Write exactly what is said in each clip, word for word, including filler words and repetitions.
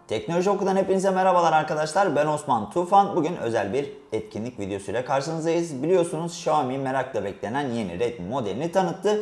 Teknoloji Oku'dan hepinize merhabalar arkadaşlar. Ben Osman Tufan. Bugün özel bir etkinlik videosuyla karşınızdayız. Biliyorsunuz Xiaomi merakla beklenen yeni Redmi modelini tanıttı.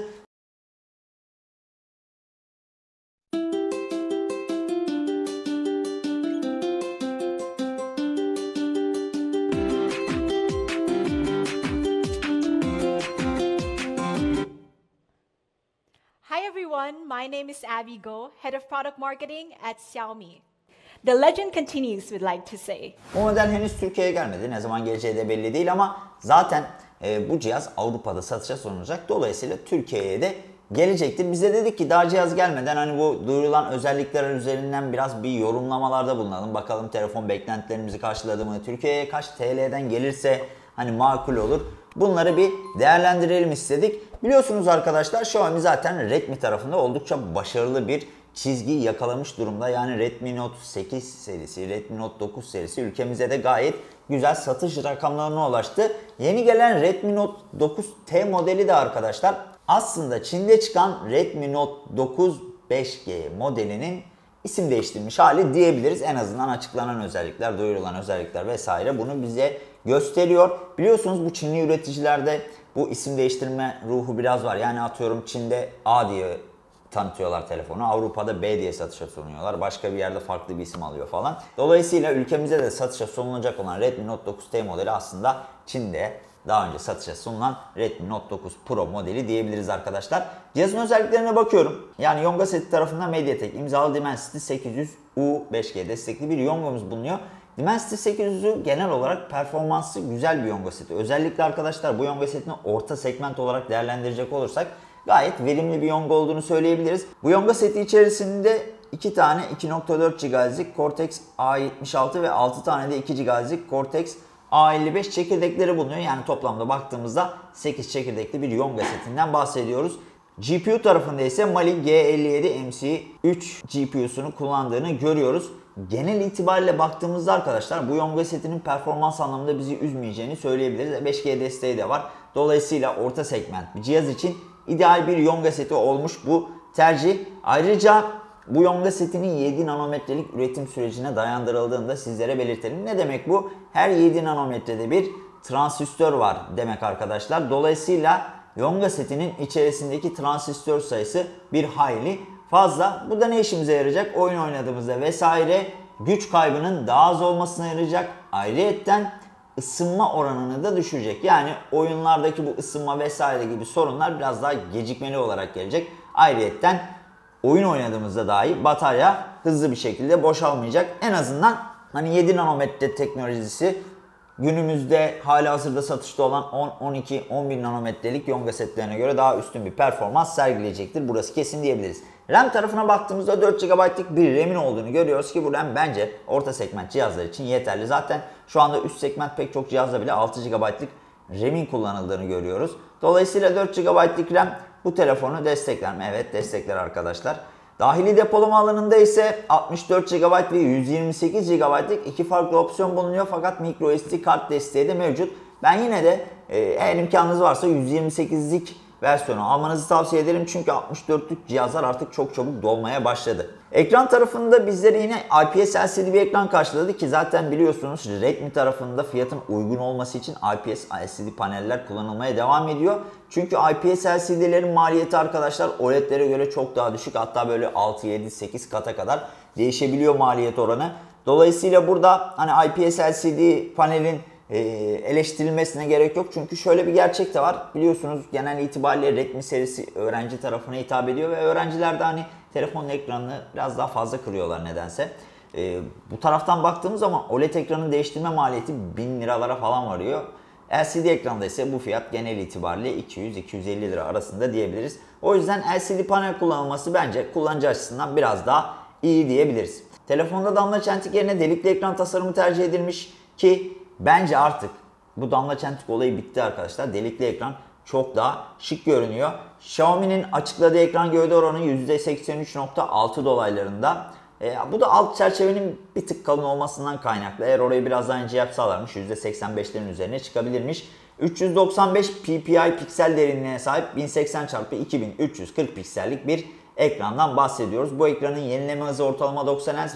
Hi everyone, my name is Abby Go, Head of Product Marketing at Xiaomi. The legend continues, we'd like to say. Bu model henüz Türkiye'ye gelmedi. Ne zaman geleceği de belli değil ama zaten e, bu cihaz Avrupa'da satışa sunulacak. Dolayısıyla Türkiye'ye de gelecektir. Biz de dedik ki daha cihaz gelmeden hani bu duyurulan özellikler üzerinden biraz bir yorumlamalarda bulunalım. Bakalım telefon beklentilerimizi karşıladı mı? Türkiye'ye kaç T L'den gelirse hani makul olur. Bunları bir değerlendirelim istedik. Biliyorsunuz arkadaşlar Xiaomi zaten Redmi tarafında oldukça başarılı bir çizgi yakalamış durumda. Yani Redmi Note sekiz serisi, Redmi Note dokuz serisi ülkemize de gayet güzel satış rakamlarına ulaştı. Yeni gelen Redmi Note dokuz T modeli de arkadaşlar aslında Çin'de çıkan Redmi Note dokuz beş G modelinin isim değiştirilmiş hali diyebiliriz. En azından açıklanan özellikler, duyurulan özellikler vesaire bunu bize gösteriyor. Biliyorsunuz bu Çinli üreticilerde bu isim değiştirme ruhu biraz var. Yani atıyorum Çin'de A diye tanıtıyorlar telefonu. Avrupa'da B diye satışa sunuyorlar. Başka bir yerde farklı bir isim alıyor falan. Dolayısıyla ülkemize de satışa sunulacak olan Redmi Note dokuz T modeli aslında Çin'de daha önce satışa sunulan Redmi Note dokuz Pro modeli diyebiliriz arkadaşlar. Cihazın özelliklerine bakıyorum. Yani Yonga seti tarafından MediaTek imzalı Dimensity sekiz yüz U beş G destekli bir Yonga'mız bulunuyor. Dimensity sekiz yüzü genel olarak performansı güzel bir Yonga seti. Özellikle arkadaşlar bu Yonga setini orta segment olarak değerlendirecek olursak gayet verimli bir Yonga olduğunu söyleyebiliriz. Bu Yonga seti içerisinde iki tane iki nokta dört gigahertz'lik Cortex A yetmiş altı ve altı tane de iki gigahertz'lik Cortex A elli beş çekirdekleri bulunuyor. Yani toplamda baktığımızda sekiz çekirdekli bir Yonga setinden bahsediyoruz. G P U tarafında ise Mali G elli yedi M C üç G P U'sunu kullandığını görüyoruz. Genel itibariyle baktığımızda arkadaşlar bu Yonga setinin performans anlamında bizi üzmeyeceğini söyleyebiliriz. beş G desteği de var. Dolayısıyla orta segment bir cihaz için ideal bir Yonga seti olmuş bu tercih. Ayrıca bu Yonga setinin yedi nanometrelik üretim sürecine dayandırıldığını da sizlere belirtelim. Ne demek bu? Her yedi nanometrede bir transistör var demek arkadaşlar. Dolayısıyla Yonga setinin içerisindeki transistör sayısı bir hayli fazla. Bu da ne işimize yarayacak? Oyun oynadığımızda vesaire güç kaybının daha az olmasına yarayacak. Ayrıyetten ısınma oranını da düşürecek. Yani oyunlardaki bu ısınma vesaire gibi sorunlar biraz daha gecikmeli olarak gelecek. Ayrıyetten oyun oynadığımızda dahi batarya hızlı bir şekilde boşalmayacak. En azından hani yedi nanometre teknolojisi günümüzde halihazırda satışta olan on, on iki, on bir nanometrelik Yonga setlerine göre daha üstün bir performans sergileyecektir. Burası kesin diyebiliriz. RAM tarafına baktığımızda dört gigabaytlık bir RAM'in olduğunu görüyoruz ki bu RAM bence orta segment cihazlar için yeterli. Zaten şu anda üst segment pek çok cihazda bile altı gigabaytlık RAM'in kullanıldığını görüyoruz. Dolayısıyla dört gigabaytlık RAM bu telefonu destekler mi? Evet destekler arkadaşlar. Dahili depolama alanında ise altmış dört gigabayt ve yüz yirmi sekiz gigabaytlık iki farklı opsiyon bulunuyor fakat microSD kart desteği de mevcut. Ben yine de e, eğer imkanınız varsa yüz yirmi sekizlik versiyonu almanızı tavsiye ederim çünkü altmış dörtlük cihazlar artık çok çabuk dolmaya başladı. Ekran tarafında bizleri yine I P S L C D bir ekran karşıladı ki zaten biliyorsunuz Redmi tarafında fiyatın uygun olması için I P S L C D paneller kullanılmaya devam ediyor. Çünkü I P S L C D'lerin maliyeti arkadaşlar O L E D'lere göre çok daha düşük, hatta böyle altı, yedi, sekiz kata kadar değişebiliyor maliyet oranı. Dolayısıyla burada hani I P S L C D panelin eleştirilmesine gerek yok. Çünkü şöyle bir gerçek de var. Biliyorsunuz genel itibariyle Redmi serisi öğrenci tarafına hitap ediyor ve öğrenciler de hani telefonun ekranını biraz daha fazla kırıyorlar nedense. Ee, bu taraftan baktığımız zaman O L E D ekranın değiştirme maliyeti bin liralara falan varıyor. L C D ekranda ise bu fiyat genel itibariyle iki yüz iki yüz elli lira arasında diyebiliriz. O yüzden L C D panel kullanılması bence kullanıcı açısından biraz daha iyi diyebiliriz. Telefonda damla çentik yerine delikli ekran tasarımı tercih edilmiş ki bence artık bu damla çentik olayı bitti arkadaşlar. Delikli ekran çok daha şık görünüyor. Xiaomi'nin açıkladığı ekran gövde oranı yüzde seksen üç nokta altı dolaylarında. E, bu da alt çerçevenin bir tık kalın olmasından kaynaklı. Eğer orayı biraz daha ince yapsalarmış yüzde seksen beşlerin üzerine çıkabilirmiş. üç yüz doksan beş P P I piksel derinliğine sahip bin seksen çarpı iki bin üç yüz kırk piksellik bir ekrandan bahsediyoruz. Bu ekranın yenileme hızı ortalama doksan Hz ve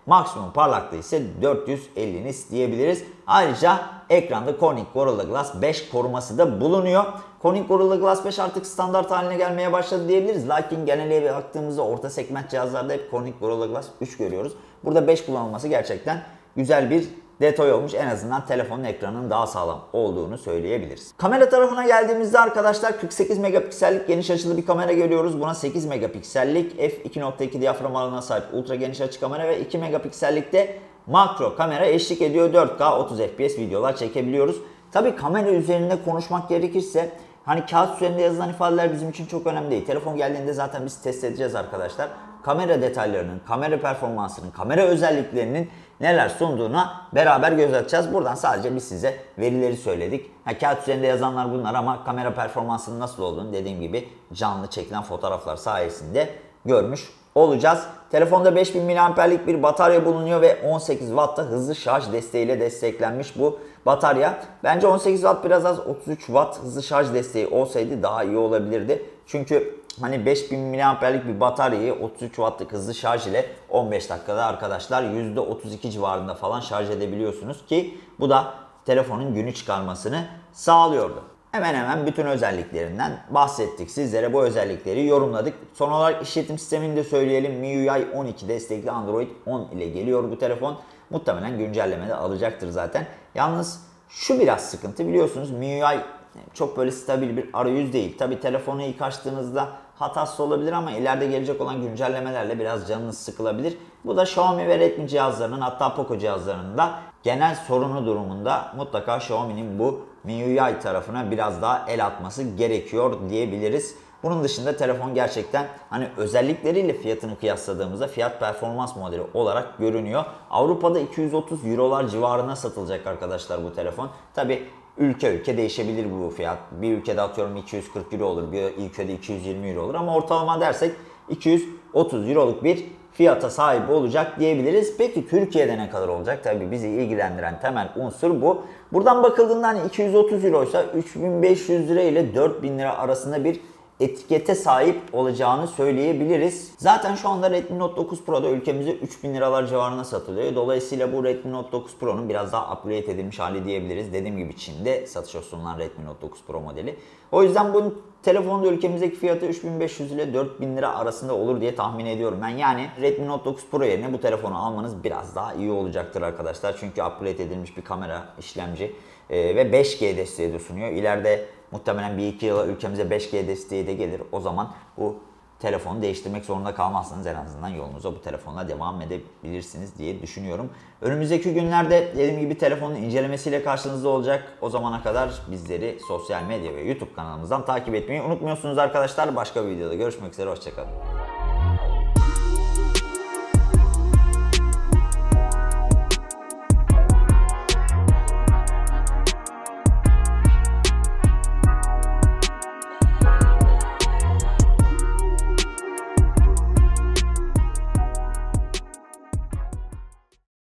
maksimum parlaklığı ise dört yüz elli nits diyebiliriz. Ayrıca ekranda Corning Gorilla Glass beş koruması da bulunuyor. Corning Gorilla Glass beş artık standart haline gelmeye başladı diyebiliriz. Lakin genele baktığımızda orta segment cihazlarda hep Corning Gorilla Glass üç görüyoruz. Burada beş kullanılması gerçekten güzel bir detay olmuş. En azından telefonun ekranının daha sağlam olduğunu söyleyebiliriz. Kamera tarafına geldiğimizde arkadaşlar kırk sekiz megapiksellik geniş açılı bir kamera görüyoruz. Buna sekiz megapiksellik f iki nokta iki diyafram alanına sahip ultra geniş açı kamera ve iki megapiksellikte makro kamera eşlik ediyor. dört K otuz F P S videolar çekebiliyoruz. Tabi kamera üzerinde konuşmak gerekirse hani kağıt üzerinde yazılan ifadeler bizim için çok önemli değil. Telefon geldiğinde zaten biz test edeceğiz arkadaşlar. Kamera detaylarının, kamera performansının, kamera özelliklerinin neler sunduğuna beraber göz atacağız. Buradan sadece biz size verileri söyledik. Ha, kağıt üzerinde yazanlar bunlar ama kamera performansının nasıl olduğunu dediğim gibi canlı çekilen fotoğraflar sayesinde görmüş olacağız. Telefonda beş bin miliamperlik bir batarya bulunuyor ve on sekiz watt'ta hızlı şarj desteğiyle desteklenmiş bu batarya. Bence on sekiz watt biraz az, otuz üç watt hızlı şarj desteği olsaydı daha iyi olabilirdi. Çünkü hani beş bin miliamperlik bir bataryayı otuz üç wattlık hızlı şarj ile on beş dakikada arkadaşlar yüzde otuz iki civarında falan şarj edebiliyorsunuz ki bu da telefonun günü çıkarmasını sağlıyordu. Hemen hemen bütün özelliklerinden bahsettik. Sizlere bu özellikleri yorumladık. Son olarak işletim sistemini de söyleyelim. M I U I on iki destekli Android on ile geliyor bu telefon. Muhtemelen güncelleme de alacaktır zaten. Yalnız şu biraz sıkıntı, biliyorsunuz M I U I çok böyle stabil bir arayüz değil. Tabi telefonu ilk açtığınızda hatası olabilir ama ileride gelecek olan güncellemelerle biraz canınız sıkılabilir. Bu da Xiaomi ve Redmi cihazlarının, hatta Poco cihazlarının da genel sorunu durumunda mutlaka Xiaomi'nin bu M I U I tarafına biraz daha el atması gerekiyor diyebiliriz. Bunun dışında telefon gerçekten hani özellikleriyle fiyatını kıyasladığımızda fiyat performans modeli olarak görünüyor. Avrupa'da iki yüz otuz eurolar civarına satılacak arkadaşlar bu telefon. Tabi ülke ülke değişebilir bu fiyat. Bir ülkede atıyorum iki yüz kırk euro olur, bir ülkede iki yüz yirmi euro olur ama ortalama dersek iki yüz otuz euroluk bir fiyata sahip olacak diyebiliriz. Peki Türkiye'de ne kadar olacak? Tabii bizi ilgilendiren temel unsur bu. Buradan bakıldığında hani iki yüz otuz euroysa üç bin beş yüz lira ile dört bin lira arasında bir etikete sahip olacağını söyleyebiliriz. Zaten şu anda Redmi Note dokuz Pro'da ülkemizde üç bin liralar civarına satılıyor. Dolayısıyla bu Redmi Note dokuz Pro'nun biraz daha upgrade edilmiş hali diyebiliriz. Dediğim gibi Çin'de satışa sunulan Redmi Note dokuz Pro modeli. O yüzden bu telefonun ülkemizdeki fiyatı üç bin beş yüz ile dört bin lira arasında olur diye tahmin ediyorum ben. Yani Redmi Note dokuz Pro yerine bu telefonu almanız biraz daha iyi olacaktır arkadaşlar. Çünkü upgrade edilmiş bir kamera, işlemci e, ve beş G desteği de sunuyor. İleride muhtemelen bir iki yıla ülkemize beş G desteği de gelir. O zaman bu telefonu değiştirmek zorunda kalmazsanız en azından yolunuza bu telefonla devam edebilirsiniz diye düşünüyorum. Önümüzdeki günlerde dediğim gibi telefonun incelemesiyle karşınızda olacak. O zamana kadar bizleri sosyal medya ve YouTube kanalımızdan takip etmeyi unutmuyorsunuz arkadaşlar. Başka bir videoda görüşmek üzere. Hoşçakalın.